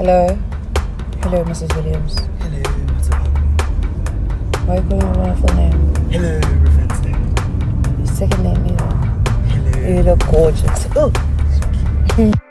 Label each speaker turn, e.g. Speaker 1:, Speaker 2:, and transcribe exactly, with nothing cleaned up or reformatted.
Speaker 1: Hello? Hello, Missus Williams.
Speaker 2: Hello, what's up?
Speaker 1: Why are you calling me my full name?
Speaker 2: Hello, Ravenstein.
Speaker 1: Your second name either.
Speaker 2: Hello.
Speaker 1: You look gorgeous. Oh!